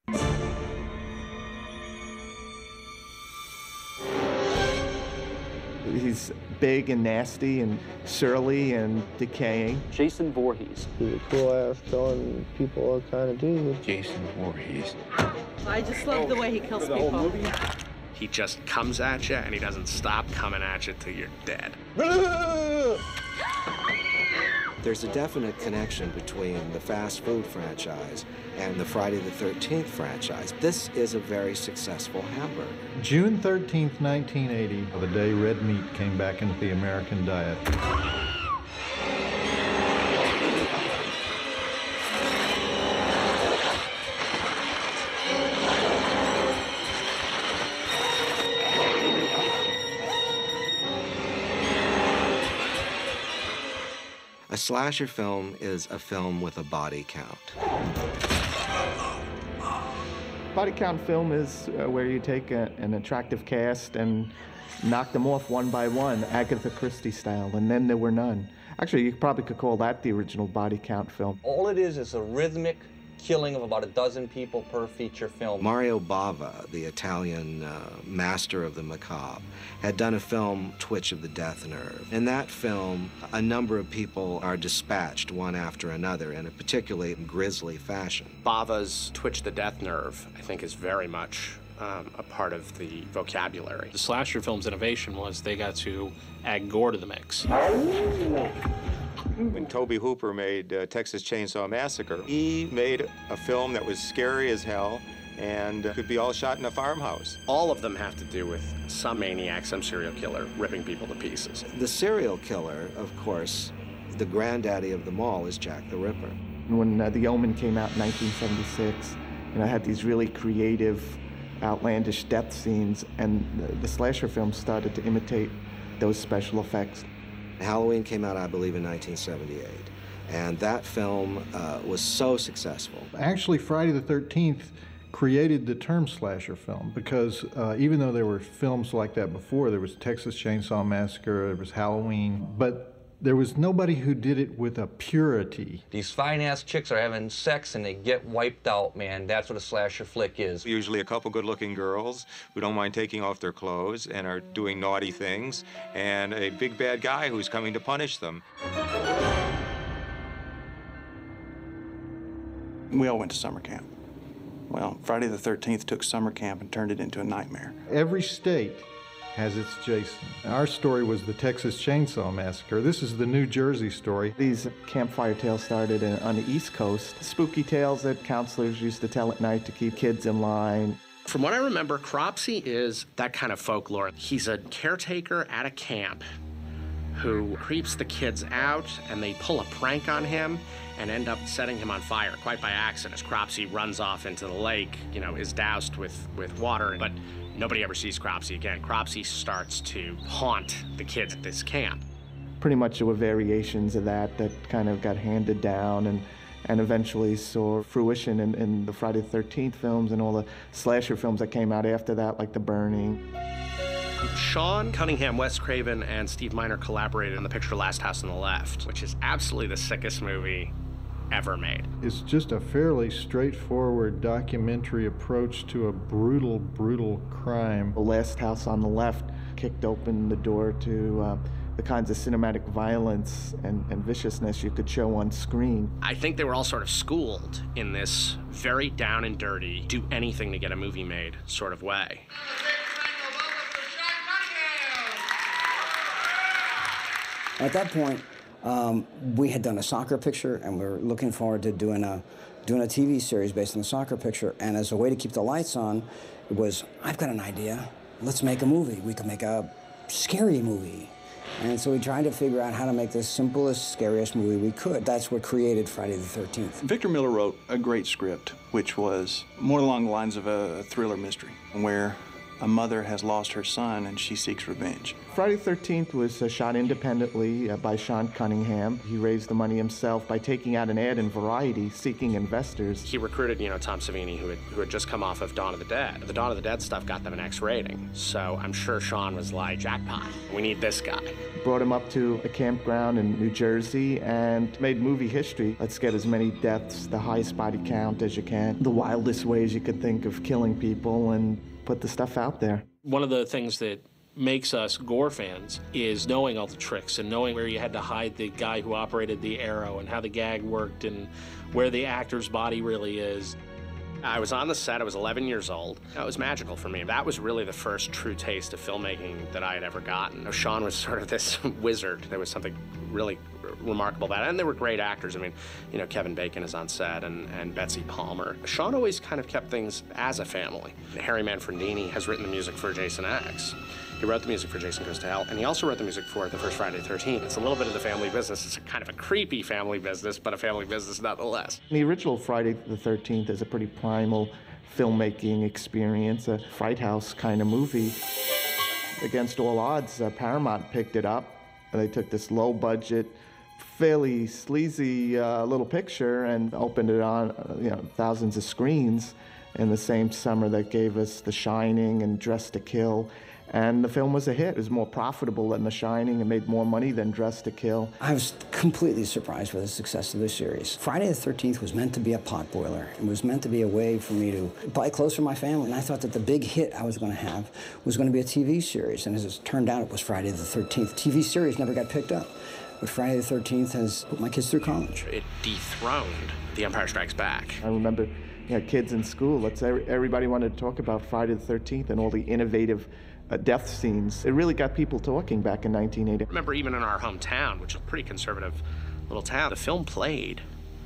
He's big and nasty and surly and decaying. Jason Voorhees. He's a cool ass telling people what kind of dude. Jason Voorhees. I just love the way he kills people. He just comes at you, and he doesn't stop coming at you till you're dead. There's a definite connection between the fast food franchise and the Friday the 13th franchise. This is a very successful hamburger. June 13th, 1980, the day red meat came back into the American diet. A slasher film is a film with a body count. Body count film is where you take an attractive cast and knock them off one by one, Agatha Christie style, and then there were none. Actually, you probably could call that the original body count film. All it is a rhythmic killing of about a dozen people per feature film. Mario Bava, the Italian master of the macabre, had done a film, Twitch of the Death Nerve. In that film, a number of people are dispatched one after another in a particularly grisly fashion. Bava's Twitch the Death Nerve, I think, is very much a part of the vocabulary. The slasher film's innovation was they got to add gore to the mix. When Tobe Hooper made Texas Chainsaw Massacre, he made a film that was scary as hell and could be all shot in a farmhouse. All of them have to do with some maniac, some serial killer ripping people to pieces. The serial killer, of course, the granddaddy of them all is Jack the Ripper. When The Omen came out in 1976, it had these really creative, outlandish death scenes, and the slasher films started to imitate those special effects. Halloween came out, I believe, in 1978, and that film was so successful. Actually, Friday the 13th created the term slasher film because even though there were films like that before, there was Texas Chainsaw Massacre, there was Halloween, but there was nobody who did it with a purity. These fine-ass chicks are having sex and they get wiped out, man. That's what a slasher flick is. Usually a couple good-looking girls who don't mind taking off their clothes and are doing naughty things, and a big bad guy who's coming to punish them. We all went to summer camp. Well, Friday the 13th took summer camp and turned it into a nightmare. Every state has its Jason. Our story was the Texas Chainsaw Massacre. This is the New Jersey story. These campfire tales started on the East Coast. Spooky tales that counselors used to tell at night to keep kids in line. From what I remember, Cropsey is that kind of folklore. He's a caretaker at a camp who creeps the kids out, and they pull a prank on him and end up setting him on fire, quite by accident. As Cropsey runs off into the lake, is doused with water, but nobody ever sees Cropsey again. Cropsey starts to haunt the kids at this camp. Pretty much there were variations of that kind of got handed down and eventually saw fruition in the Friday the 13th films and all the slasher films that came out after that, like The Burning. Sean Cunningham, Wes Craven, and Steve Miner collaborated on the picture Last House on the Left, which is absolutely the sickest movie ever made. It's just a fairly straightforward documentary approach to a brutal, brutal crime. The Last House on the Left kicked open the door to the kinds of cinematic violence and viciousness you could show on screen. I think they were all sort of schooled in this very down and dirty, do anything to get a movie made sort of way. At that point, we had done a soccer picture, and we were looking forward to doing a TV series based on the soccer picture. And as a way to keep the lights on, it was, I've got an idea. Let's make a movie. We could make a scary movie. And so we tried to figure out how to make the simplest, scariest movie we could. That's what created Friday the 13th. Victor Miller wrote a great script, which was more along the lines of a thriller mystery, where a mother has lost her son and she seeks revenge. Friday the 13th was shot independently by Sean Cunningham. He raised the money himself by taking out an ad in Variety seeking investors. He recruited, Tom Savini, who had just come off of Dawn of the Dead. The Dawn of the Dead stuff got them an X rating, so I'm sure Sean was like, jackpot, we need this guy. Brought him up to a campground in New Jersey and made movie history. Let's get as many deaths, the highest body count as you can, the wildest ways you could think of killing people, and put the stuff out there. One of the things that makes us gore fans is knowing all the tricks and knowing where you had to hide the guy who operated the arrow and how the gag worked and where the actor's body really is. I was on the set, I was 11 years old. It was magical for me. That was really the first true taste of filmmaking that I had ever gotten. Sean was sort of this wizard. There was something really remarkable about it. And there were great actors. I mean, Kevin Bacon is on set and Betsy Palmer. Sean always kind of kept things as a family. Harry Manfredini has written the music for Jason X. He wrote the music for Jason Goes to Hell, and he also wrote the music for the first Friday the 13th. It's a little bit of the family business. It's kind of a creepy family business, but a family business nonetheless. The original Friday the 13th is a pretty primal filmmaking experience, a Fright House kind of movie. Against all odds, Paramount picked it up. They took this low-budget, fairly sleazy little picture and opened it on thousands of screens in the same summer that gave us The Shining and Dressed to Kill. And the film was a hit. It was more profitable than The Shining and made more money than Dressed to Kill. I was completely surprised by the success of this series. Friday the 13th was meant to be a potboiler. It was meant to be a way for me to buy clothes for my family. And I thought that the big hit I was going to have was going to be a TV series. And as it turned out, it was Friday the 13th. TV series never got picked up. But Friday the 13th has put my kids through college. It dethroned The Empire Strikes Back. I remember kids in school, everybody wanted to talk about Friday the 13th and all the innovative death scenes. It really got people talking back in 1980. I remember even in our hometown, which is a pretty conservative little town, the film played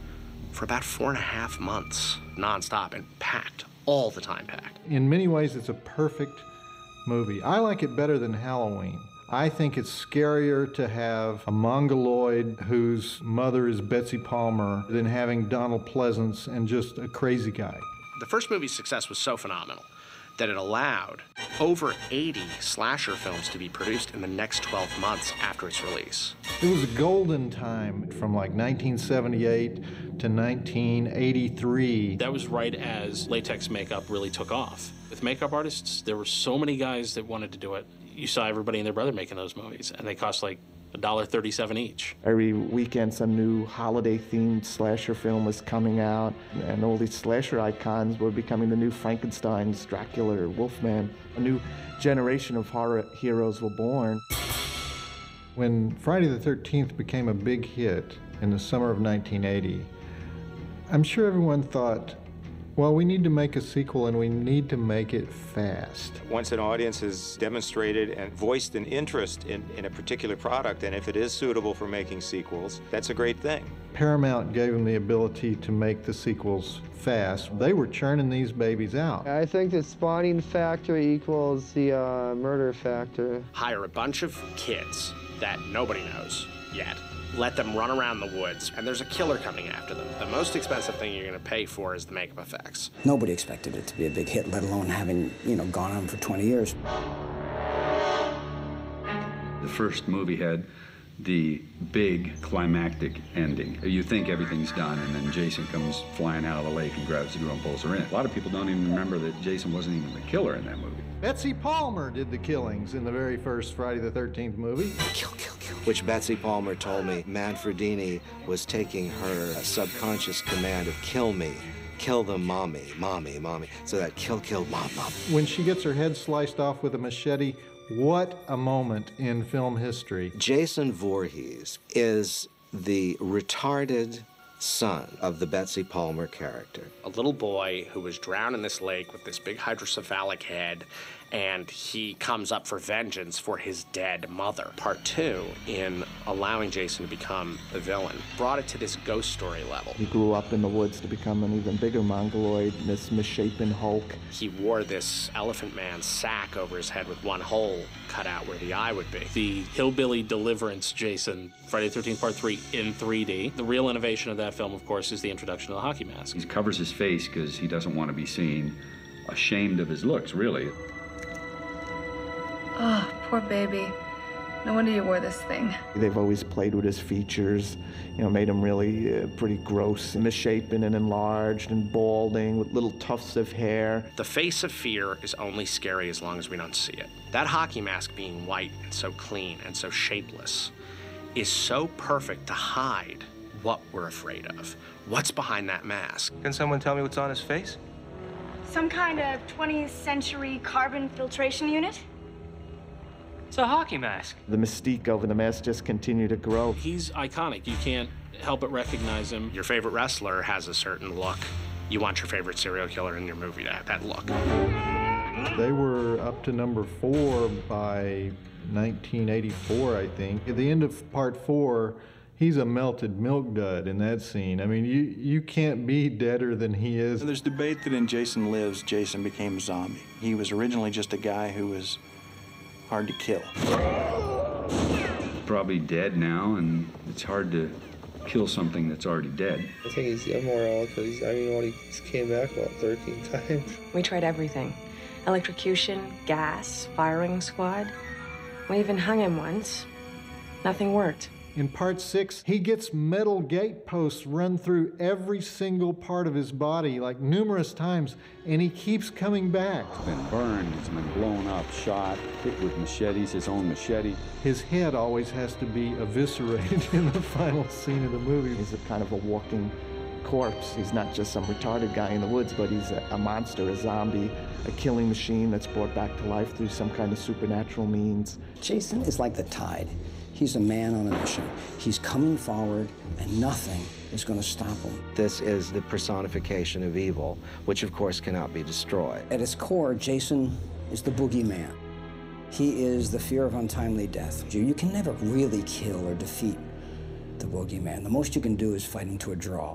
for about 4.5 months, nonstop, and packed, all the time packed. In many ways, it's a perfect movie. I like it better than Halloween. I think it's scarier to have a mongoloid whose mother is Betsy Palmer than having Donald Pleasance and just a crazy guy. The first movie's success was so phenomenal that it allowed over 80 slasher films to be produced in the next 12 months after its release. It was a golden time from like 1978 to 1983. That was right as latex makeup really took off. With makeup artists, there were so many guys that wanted to do it. You saw everybody and their brother making those movies, and they cost like $1.37 each. Every weekend, some new holiday-themed slasher film was coming out, and all these slasher icons were becoming the new Frankensteins, Dracula, Wolfman. A new generation of horror heroes were born. When Friday the 13th became a big hit in the summer of 1980, I'm sure everyone thought, well, we need to make a sequel and we need to make it fast. Once an audience has demonstrated and voiced an interest in a particular product, and if it is suitable for making sequels, that's a great thing. Paramount gave them the ability to make the sequels fast. They were churning these babies out. I think the spawning factor equals the murder factor. Hire a bunch of kids that nobody knows yet. Let them run around the woods, and there's a killer coming after them. The most expensive thing you're going to pay for is the makeup effects. Nobody expected it to be a big hit, let alone having, gone on for 20 years. The first movie had the big climactic ending. You think everything's done, and then Jason comes flying out of the lake and grabs the girl and pulls her in. A lot of people don't even remember that Jason wasn't even the killer in that movie. Betsy Palmer did the killings in the very first Friday the 13th movie. Kill. Which Betsy Palmer told me Manfredini was taking her subconscious command of kill me, kill them, mommy. So that kill, mom. When she gets her head sliced off with a machete, what a moment in film history. Jason Voorhees is the retarded son of the Betsy Palmer character. A little boy who was drowned in this lake with this big hydrocephalic head, and he comes up for vengeance for his dead mother. Part 2, in allowing Jason to become the villain, brought it to this ghost story level. He grew up in the woods to become an even bigger mongoloid, this misshapen Hulk. He wore this Elephant Man sack over his head with one hole cut out where the eye would be. The hillbilly deliverance Jason, Friday the 13th Part 3 in 3D. The real innovation of that film, of course, is the introduction of the hockey mask. He covers his face because he doesn't want to be seen ashamed of his looks, really. Oh, poor baby. No wonder you wore this thing. They've always played with his features, you know, made him really pretty gross, misshapen and enlarged and balding with little tufts of hair. The face of fear is only scary as long as we don't see it. That hockey mask being white and so clean and so shapeless is so perfect to hide what we're afraid of. What's behind that mask? Can someone tell me what's on his face? Some kind of 20th century carbon filtration unit? It's a hockey mask. The mystique of the mask just continued to grow. He's iconic. You can't help but recognize him. Your favorite wrestler has a certain look. You want your favorite serial killer in your movie to have that look. They were up to number 4 by 1984, I think. At the end of part 4, he's a melted milk dud in that scene. I mean, you can't be deader than he is. There's debate that in Jason Lives, Jason became a zombie. He was originally just a guy who was hard to kill. Probably dead now, and it's hard to kill something that's already dead. I think he's immoral because, he came back about 13 times. We tried everything. Electrocution, gas, firing squad. We even hung him once. Nothing worked. In part 6, he gets metal gate posts run through every single part of his body, like numerous times, and he keeps coming back. He's been burned, he's been blown up, shot, hit with machetes, his own machete. His head always has to be eviscerated in the final scene of the movie. He's a kind of a walking corpse. He's not just some retarded guy in the woods, but he's a monster, a zombie, a killing machine that's brought back to life through some kind of supernatural means. Jason is like the tide. He's a man on a mission. He's coming forward, and nothing is going to stop him. This is the personification of evil, which of course cannot be destroyed. At its core, Jason is the boogeyman. He is the fear of untimely death. You can never really kill or defeat the boogeyman. The most you can do is fight him to a draw.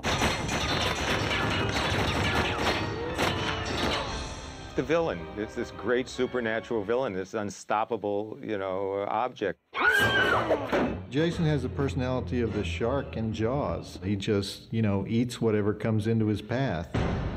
The villain. It's this great supernatural villain, this unstoppable, object. Jason has the personality of the shark in Jaws. He just, eats whatever comes into his path.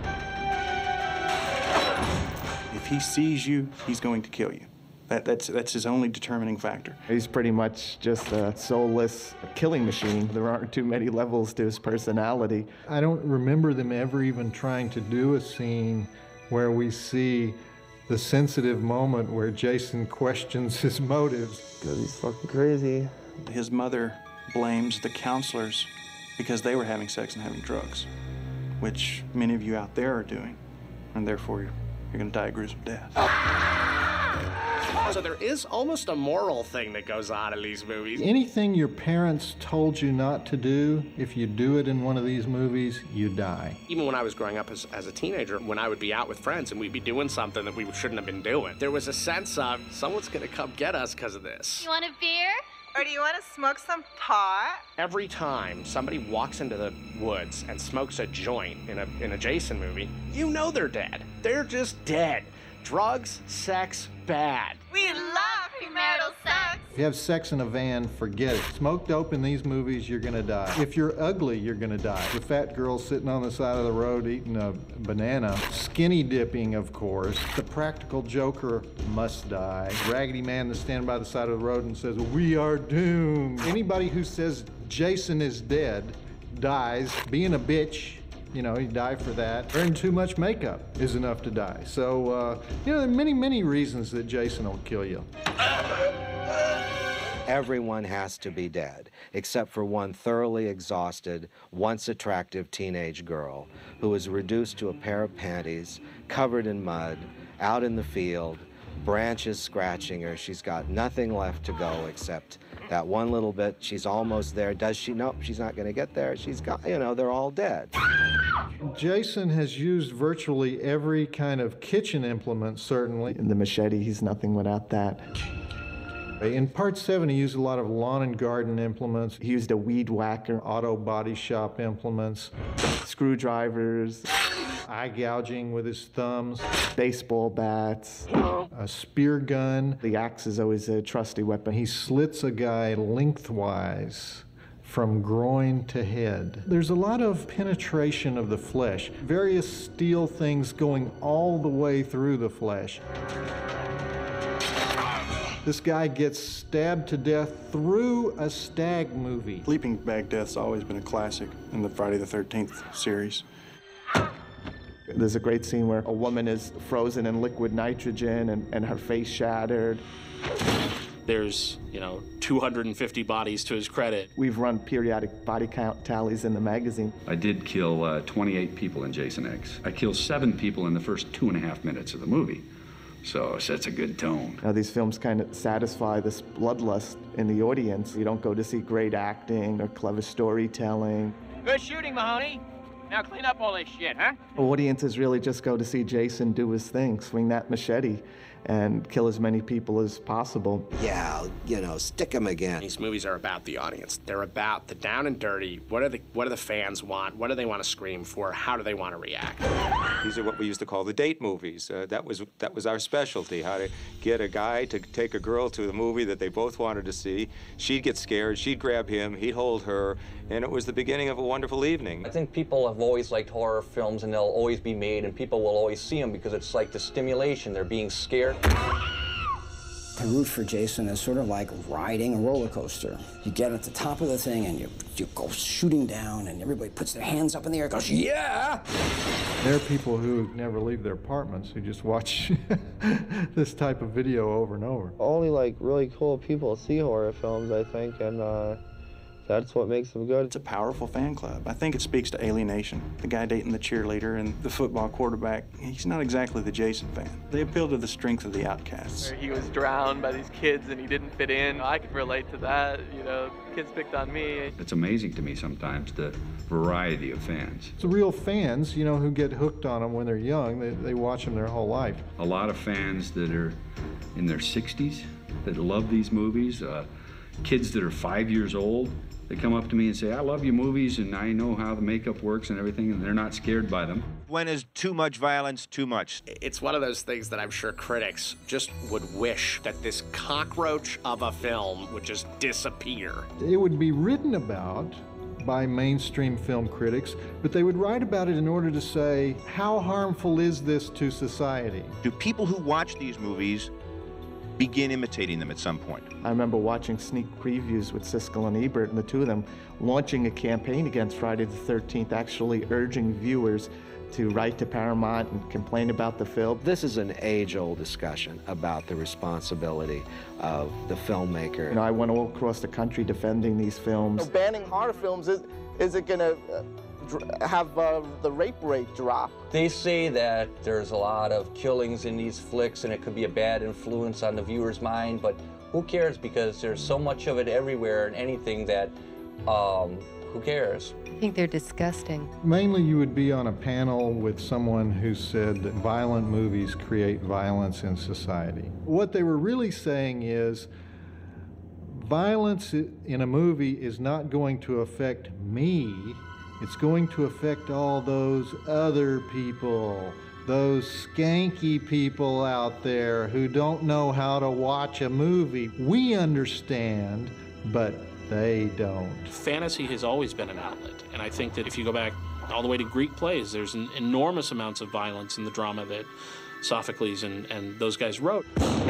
If he sees you, he's going to kill you. That's his only determining factor. He's pretty much just a soulless killing machine. There aren't too many levels to his personality. I don't remember them ever even trying to do a scene where we see the sensitive moment where Jason questions his motives. Because he's fucking crazy. His mother blames the counselors because they were having sex and having drugs, which many of you out there are doing, and therefore you're going to die a gruesome death. So there is almost a moral thing that goes on in these movies. Anything your parents told you not to do, if you do it in one of these movies, you die. Even when I was growing up as a teenager, when I would be out with friends and we'd be doing something that we shouldn't have been doing, there was a sense of someone's going to come get us because of this. You want a beer? Or do you want to smoke some pot? Every time somebody walks into the woods and smokes a joint in a Jason movie, you know they're dead. They're just dead. Drugs, sex, bad. We love premarital sex. If you have sex in a van, forget it. Smoke dope in these movies, you're gonna die. If you're ugly, you're gonna die. The fat girl sitting on the side of the road eating a banana. Skinny dipping, of course. The practical joker must die. Raggedy man that's standing by the side of the road and says, "We are doomed." Anybody who says Jason is dead dies. Being a bitch, you die for that. Wearing too much makeup is enough to die. So, there are many, many reasons that Jason will kill you. Everyone has to be dead, except for one thoroughly exhausted, once attractive teenage girl who is reduced to a pair of panties, covered in mud, out in the field, branches scratching her. She's got nothing left to go except that one little bit. She's almost there. Does she? Nope, she's not going to get there. She's got, they're all dead. Jason has used virtually every kind of kitchen implement, certainly. In the machete, he's nothing without that. In part 7, he used a lot of lawn and garden implements. He used a weed whacker, auto body shop implements, screwdrivers, eye gouging with his thumbs, baseball bats, a spear gun. The axe is always a trusty weapon. He slits a guy lengthwise from groin to head. There's a lot of penetration of the flesh, various steel things going all the way through the flesh. This guy gets stabbed to death through a stag movie. Sleeping bag death's always been a classic in the Friday the 13th series. There's a great scene where a woman is frozen in liquid nitrogen and her face shattered. There's, 250 bodies to his credit. We've run periodic body count tallies in the magazine. I did kill 28 people in Jason X. I killed 7 people in the first 2.5 minutes of the movie. So it sets a good tone. Now, these films kind of satisfy this bloodlust in the audience. You don't go to see great acting or clever storytelling. Good shooting, Mahoney. Now clean up all this shit, huh? Audiences really just go to see Jason do his thing, swing that machete, and kill as many people as possible. Yeah, stick him again. These movies are about the audience. They're about the down and dirty. What do the fans want? What do they want to scream for? How do they want to react? These are what we used to call the date movies. That was our specialty, how to get a guy to take a girl to the movie that they both wanted to see. She'd get scared, she'd grab him, he'd hold her, and it was the beginning of a wonderful evening. I think people have always liked horror films, and they'll always be made, and people will always see them because it's like the stimulation. They're being scared. To root for Jason is sort of like riding a roller coaster. You get at the top of the thing and you go shooting down and everybody puts their hands up in the air and goes, yeah! There are people who never leave their apartments who just watch this type of video over and over. Only like really cool people see horror films, I think, and that's what makes them good. It's a powerful fan club. I think it speaks to alienation. The guy dating the cheerleader and the football quarterback, he's not exactly the Jason fan. They appeal to the strength of the outcasts. He was drowned by these kids and he didn't fit in. I could relate to that, kids picked on me. It's amazing to me sometimes, the variety of fans. It's the real fans, who get hooked on them when they're young. They watch them their whole life. A lot of fans that are in their 60s that love these movies, kids that are 5 years old. They come up to me and say, I love your movies and I know how the makeup works and everything, and they're not scared by them. When is too much violence too much? It's one of those things that I'm sure critics just would wish that this cockroach of a film would just disappear. It would be written about by mainstream film critics, but they would write about it in order to say, how harmful is this to society? Do people who watch these movies begin imitating them at some point? I remember watching sneak previews with Siskel and Ebert, and the two of them launching a campaign against Friday the 13th, actually urging viewers to write to Paramount and complain about the film. This is an age-old discussion about the responsibility of the filmmaker. I went all across the country defending these films. Banning horror films, is it going to have the rape rate drop? They say that there's a lot of killings in these flicks and it could be a bad influence on the viewer's mind, but who cares, because there's so much of it everywhere and anything that, who cares? I think they're disgusting. Mainly you would be on a panel with someone who said that violent movies create violence in society. What they were really saying is, violence in a movie is not going to affect me. It's going to affect all those other people, those skanky people out there who don't know how to watch a movie. We understand, but they don't. Fantasy has always been an outlet, and I think that if you go back all the way to Greek plays, there's enormous amounts of violence in the drama that Sophocles and those guys wrote.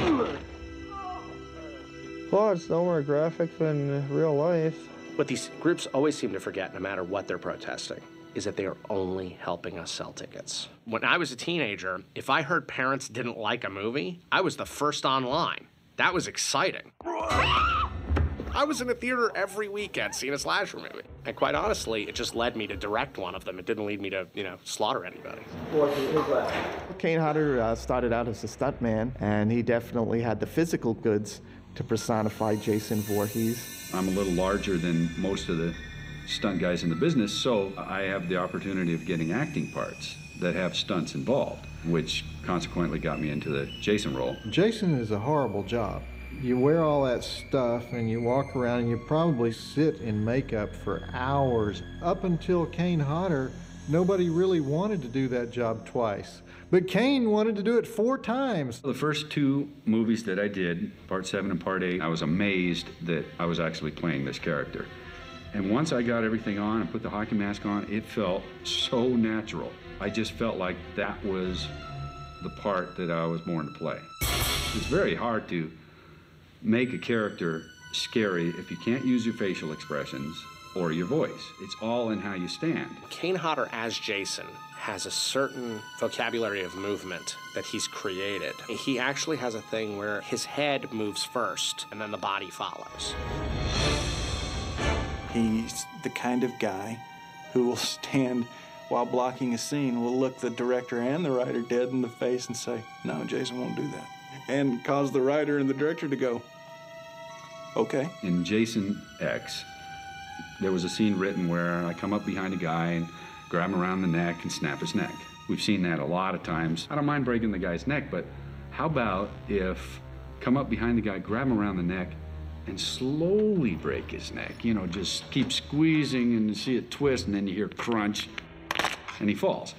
Well, it's no more graphic than real life. What these groups always seem to forget, no matter what they're protesting, is that they are only helping us sell tickets. When I was a teenager, if I heard parents didn't like a movie, I was the first online. That was exciting. I was in a theater every weekend seeing a slasher movie. And quite honestly, it just led me to direct one of them. It didn't lead me to, slaughter anybody. Kane Hodder started out as a stuntman, and he definitely had the physical goods to personify Jason Voorhees. I'm a little larger than most of the stunt guys in the business, so I have the opportunity of getting acting parts that have stunts involved, which consequently got me into the Jason role. Jason is a horrible job. You wear all that stuff and you walk around and you probably sit in makeup for hours. Up until Kane Hodder, nobody really wanted to do that job twice. But Kane wanted to do it 4 times. The first 2 movies that I did, Part 7 and Part 8, I was amazed that I was actually playing this character. And once I got everything on and put the hockey mask on, it felt so natural. I just felt like that was the part that I was born to play. It's very hard to make a character scary if you can't use your facial expressions or your voice. It's all in how you stand. Kane Hodder as Jason has a certain vocabulary of movement that he's created. He actually has a thing where his head moves first and then the body follows. He's the kind of guy who will stand while blocking a scene, will look the director and the writer dead in the face and say, no, Jason won't do that. And cause the writer and the director to go, okay. In Jason X, there was a scene written where I come up behind a guy and grab him around the neck and snap his neck. We've seen that a lot of times. I don't mind breaking the guy's neck, but how about if come up behind the guy, grab him around the neck, and slowly break his neck? You know, just keep squeezing and see it twist, and then you hear crunch, and he falls.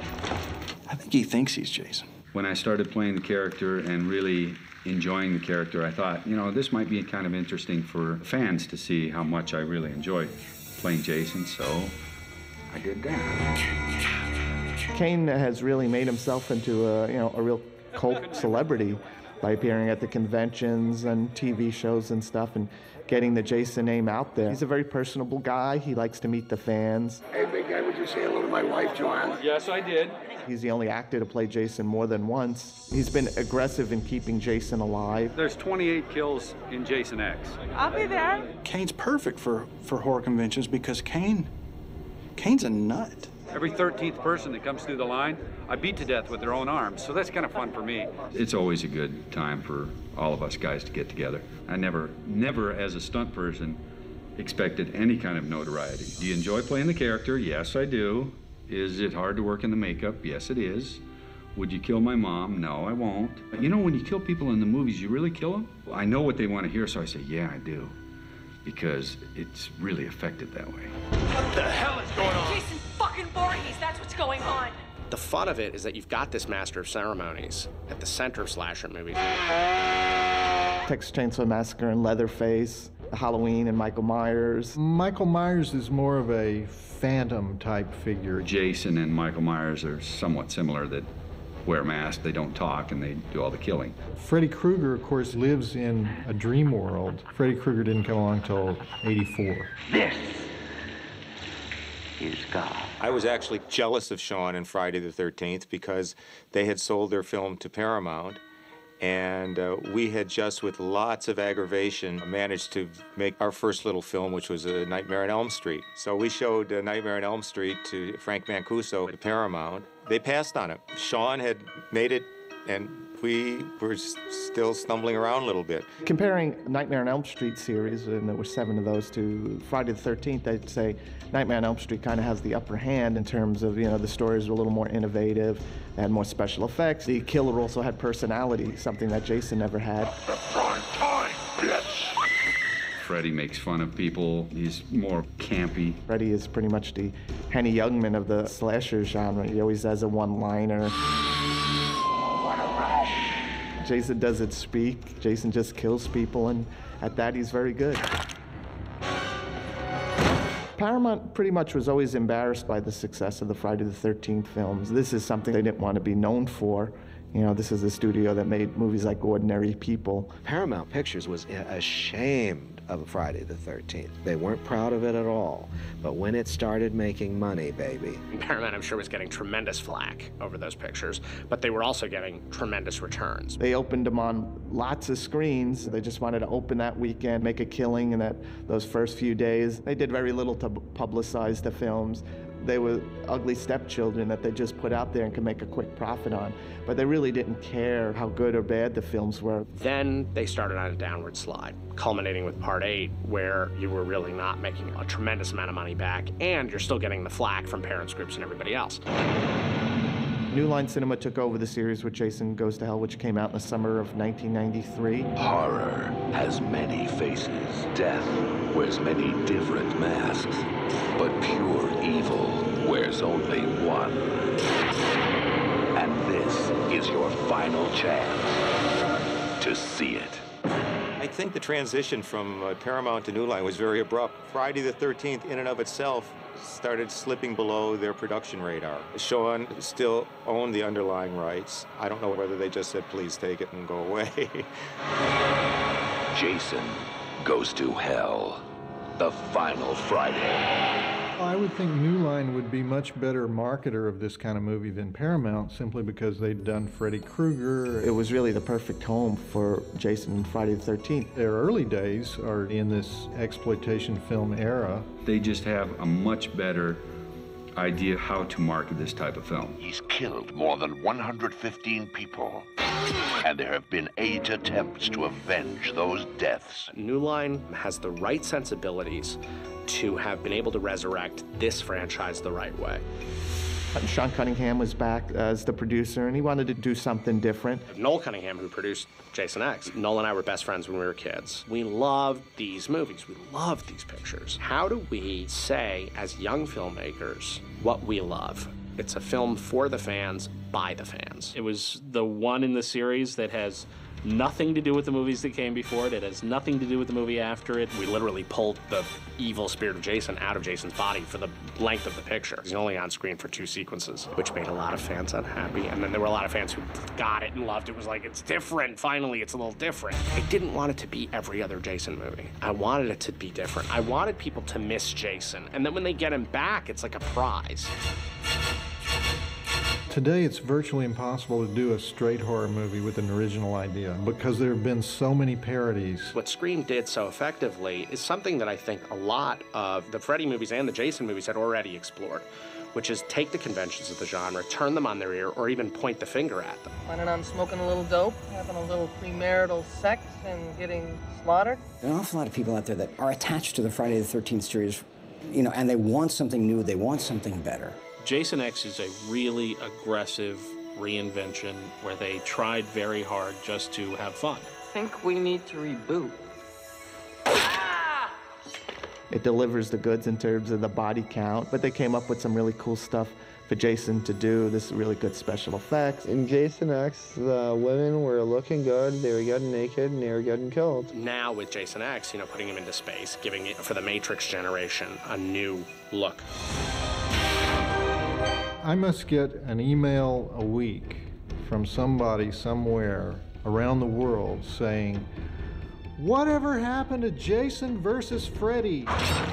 I think he thinks he's Jason. When I started playing the character and really enjoying the character, I thought, you know, this might be kind of interesting for fans to see how much I really enjoy playing Jason, so I did that. Kane has really made himself into a real cult celebrity by appearing at the conventions and TV shows and stuff and getting the Jason name out there. He's a very personable guy. He likes to meet the fans. Hey, big guy, would you say hello to my wife, Joanne? Yes, I did. He's the only actor to play Jason more than once. He's been aggressive in keeping Jason alive. There's 28 kills in Jason X. I'll be there. Kane's perfect for horror conventions because Kane's a nut. Every 13th person that comes through the line, I beat to death with their own arms, so that's kind of fun for me. It's always a good time for all of us guys to get together. I never as a stunt person, expected any kind of notoriety. Do you enjoy playing the character? Yes, I do. Is it hard to work in the makeup? Yes, it is. Would you kill my mom? No, I won't. You know, when you kill people in the movies, you really kill them? Well, I know what they want to hear, so I say, yeah, I do. Because it's really effective that way. What the hell is going on? Jason fucking Voorhees, that's what's going on. The fun of it is that you've got this master of ceremonies at the center of slasher movies. Texas Chainsaw Massacre and Leatherface, Halloween and Michael Myers. Michael Myers is more of a phantom type figure. Jason and Michael Myers are somewhat similar, that wear masks, they don't talk, and they do all the killing. Freddy Krueger, of course, lives in a dream world. Freddy Krueger didn't come along until '84. This is God. I was actually jealous of Shaun and Friday the 13th because they had sold their film to Paramount, and we had just, with lots of aggravation, managed to make our first little film, which was Nightmare on Elm Street. So we showed Nightmare on Elm Street to Frank Mancuso at Paramount. They passed on it. Shaun had made it, and we were still stumbling around a little bit. Comparing Nightmare on Elm Street series, and there were 7 of those, to Friday the 13th, I'd say Nightmare on Elm Street kind of has the upper hand in terms of, the stories are a little more innovative, they had more special effects. The killer also had personality, something that Jason never had. The prime time, bitch! Freddy makes fun of people. He's more campy. Freddy is pretty much the Henny Youngman of the slasher genre. He always has a one-liner. Jason doesn't speak. Jason just kills people, and at that, he's very good. Paramount pretty much was always embarrassed by the success of the Friday the 13th films. This is something they didn't want to be known for. This is a studio that made movies like Ordinary People. Paramount Pictures was ashamed of Friday the 13th. They weren't proud of it at all. But when it started making money, baby. Paramount, I'm sure, was getting tremendous flack over those pictures, but they were also getting tremendous returns. They opened them on lots of screens. They just wanted to open that weekend, make a killing in those first few days. They did very little to publicize the films. They were ugly stepchildren that they just put out there and could make a quick profit on. But they really didn't care how good or bad the films were. Then they started on a downward slide, culminating with Part 8, where you were really not making a tremendous amount of money back, and you're still getting the flack from parents groups and everybody else. New Line Cinema took over the series with Jason Goes to Hell, which came out in the summer of 1993. Horror has many faces. Death wears many different masks. But pure evil wears only one. And this is your final chance to see it. I think the transition from Paramount to New Line was very abrupt. Friday the 13th, in and of itself, started slipping below their production radar. Shaun still owned the underlying rights. I don't know whether they just said, please take it and go away. Jason Goes to Hell, the final Friday. I would think New Line would be much better marketer of this kind of movie than Paramount, simply because they'd done Freddy Krueger. It was really the perfect home for Jason and Friday the 13th. Their early days are in this exploitation film era. They just have a much better idea how to market this type of film. He's killed more than 115 people, and there have been 8 attempts to avenge those deaths. New Line has the right sensibilities to have been able to resurrect this franchise the right way. Sean Cunningham was back as the producer, and he wanted to do something different. Noel Cunningham, who produced Jason X. Noel and I were best friends when we were kids. We loved these movies. We loved these pictures. How do we say, as young filmmakers, what we love? It's a film for the fans, by the fans. It was the one in the series that has nothing to do with the movies that came before it. It has nothing to do with the movie after it. We literally pulled the evil spirit of Jason out of Jason's body for the length of the picture. He's only on screen for 2 sequences, which made a lot of fans unhappy. And then there were a lot of fans who got it and loved it. It was like, it's different. Finally, it's a little different. I didn't want it to be every other Jason movie. I wanted it to be different. I wanted people to miss Jason. And then when they get him back, it's like a prize. Today, it's virtually impossible to do a straight horror movie with an original idea because there have been so many parodies. What Scream did so effectively is something that I think a lot of the Freddy movies and the Jason movies had already explored, which is take the conventions of the genre, turn them on their ear, or even point the finger at them. Planning on smoking a little dope, having a little premarital sex, and getting slaughtered? There are an awful lot of people out there that are attached to the Friday the 13th series, you know, and they want something new, they want something better. Jason X is a really aggressive reinvention where they tried very hard just to have fun. I think we need to reboot. It delivers the goods in terms of the body count, but they came up with some really cool stuff for Jason to do. This is really good special effects. In Jason X, the women were looking good, they were getting naked, and they were getting killed. Now with Jason X, you know, putting him into space, giving it, for the Matrix generation, a new look. I must get an email a week from somebody somewhere around the world saying, "Whatever happened to Jason versus Freddy?"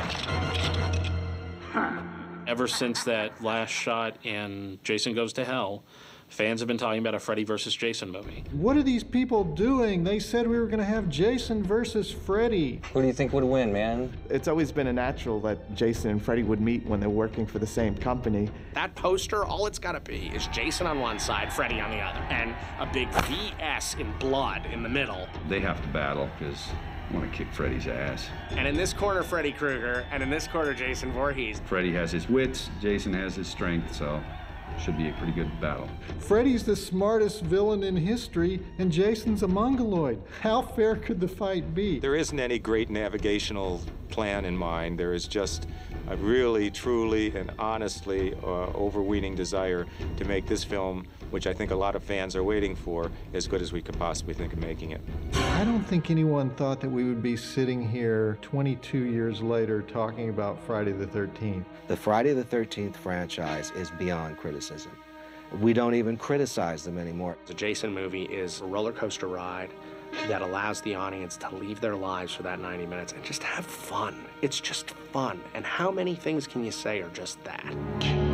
Ever since that last shot in Jason Goes to Hell, fans have been talking about a Freddy versus Jason movie. What are these people doing? They said we were going to have Jason versus Freddy. Who do you think would win, man? It's always been a natural that Jason and Freddy would meet when they're working for the same company. That poster, all it's got to be is Jason on one side, Freddy on the other, and a big VS in blood in the middle. They have to battle because I want to kick Freddy's ass. And in this corner, Freddy Krueger, and in this corner, Jason Voorhees. Freddy has his wits, Jason has his strength, so should be a pretty good battle. Freddy's the smartest villain in history, and Jason's a mongoloid. How fair could the fight be? There isn't any great navigational plan in mind. There is just a really, truly, and honestly overweening desire to make this film, which I think a lot of fans are waiting for, as good as we could possibly think of making it. I don't think anyone thought that we would be sitting here 22 years later talking about Friday the 13th. The Friday the 13th franchise is beyond criticism. We don't even criticize them anymore. The Jason movie is a roller coaster ride that allows the audience to leave their lives for that 90 minutes and just have fun. It's just fun. And how many things can you say are just that?